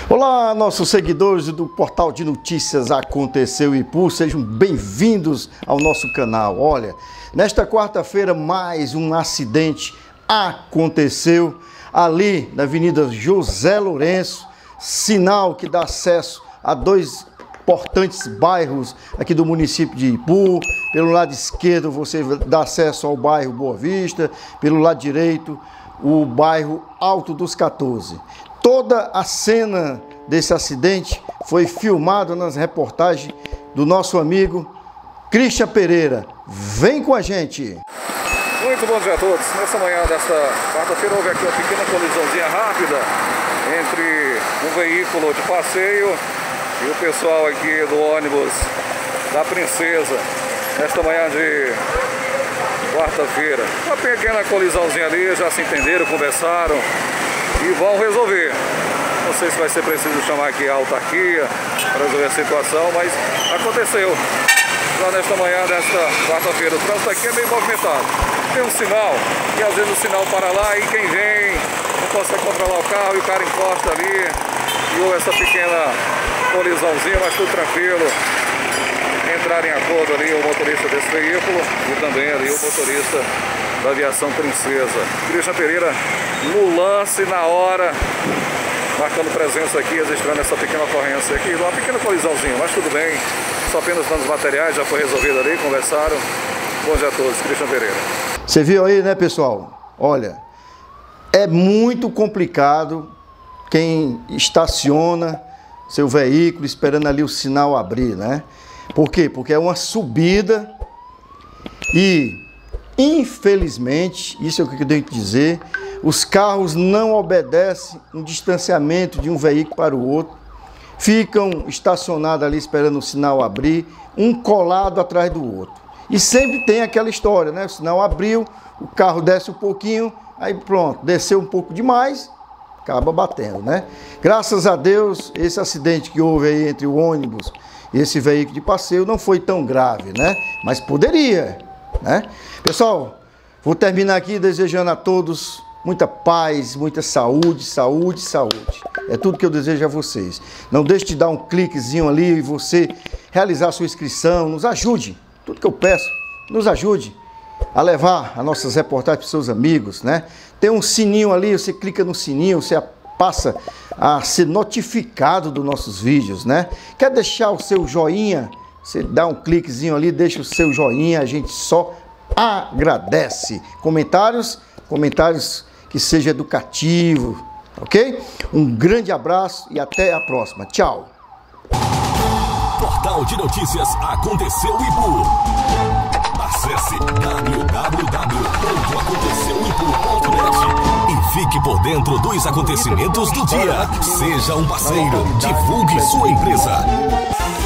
Olá, nossos seguidores do portal de notícias Aconteceu Ipu, sejam bem-vindos ao nosso canal. Olha, nesta quarta-feira mais um acidente aconteceu ali na Avenida José Lourenço, sinal que dá acesso a dois importantes bairros aqui do município de Ipu. Pelo lado esquerdo você dá acesso ao bairro Boa Vista, pelo lado direito o bairro Alto dos 14. Toda a cena desse acidente foi filmada nas reportagens do nosso amigo Christian Pereira. Vem com a gente! Muito bom dia a todos. Nessa manhã desta quarta-feira houve aqui uma pequena colisãozinha rápida entre um veículo de passeio e o pessoal aqui do ônibus da Princesa. Nesta manhã de quarta-feira. Uma pequena colisãozinha ali, já se entenderam, conversaram e vão resolver. Não sei se vai ser preciso chamar aqui a autarquia para resolver a situação, mas aconteceu. Já nesta manhã desta quarta-feira, o trânsito aqui é bem movimentado. Tem um sinal, e às vezes o sinal para lá e quem vem não consegue controlar o carro e o cara encosta ali. E houve essa pequena colisãozinha, mas tudo tranquilo. Entraram em acordo ali o motorista desse veículo e também ali o motorista da aviação Princesa. Christian Pereira no lance, na hora, marcando presença aqui, registrando essa pequena ocorrência aqui, uma pequena colisãozinha, mas tudo bem, só apenas danos materiais, já foi resolvido ali, conversaram. Bom dia a todos, Christian Pereira. Você viu aí, né, pessoal? Olha, é muito complicado quem estaciona seu veículo esperando ali o sinal abrir, né? Por quê? Porque é uma subida e, infelizmente, isso é o que eu tenho que dizer, os carros não obedecem um distanciamento de um veículo para o outro, ficam estacionados ali esperando o sinal abrir, um colado atrás do outro. E sempre tem aquela história, né? O sinal abriu, o carro desce um pouquinho, aí pronto, desceu um pouco demais, acaba batendo, né? Graças a Deus, esse acidente que houve aí entre o ônibus e esse veículo de passeio não foi tão grave, né? Mas poderia, né? Pessoal, vou terminar aqui desejando a todos muita paz, muita saúde, saúde, saúde. É tudo que eu desejo a vocês. Não deixe de dar um cliquezinho ali e você realizar a sua inscrição. Nos ajude, tudo que eu peço, nos ajude a levar as nossas reportagens para os seus amigos, né? Tem um sininho ali, você clica no sininho, você passa a ser notificado dos nossos vídeos, né? Quer deixar o seu joinha? Você dá um cliquezinho ali, deixa o seu joinha, a gente só agradece. Comentários que seja educativo, ok? Um grande abraço e até a próxima. Tchau! Portal de Notícias Aconteceu Ipu. Acesse www.aconteceuipu.net e fique por dentro dos acontecimentos do dia. Seja um parceiro, divulgue sua empresa.